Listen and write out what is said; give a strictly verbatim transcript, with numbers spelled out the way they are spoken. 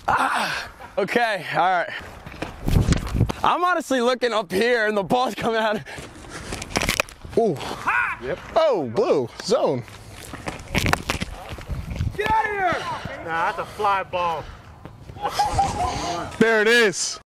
Ah, okay, all right. I'm honestly looking up here and the ball's coming out. Ooh. Yep. Oh, blue zone. Get out of here! Nah, that's a fly ball. There it is.